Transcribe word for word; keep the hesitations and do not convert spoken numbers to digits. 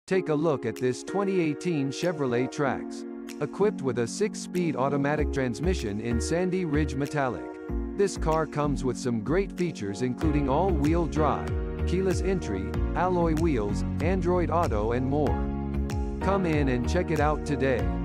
Take a look at this twenty eighteen Chevrolet Trax. Equipped with a six-speed automatic transmission in Sandy Ridge Metallic. This car comes with some great features including all-wheel drive, keyless entry, alloy wheels, Android Auto and more. Come in and check it out today.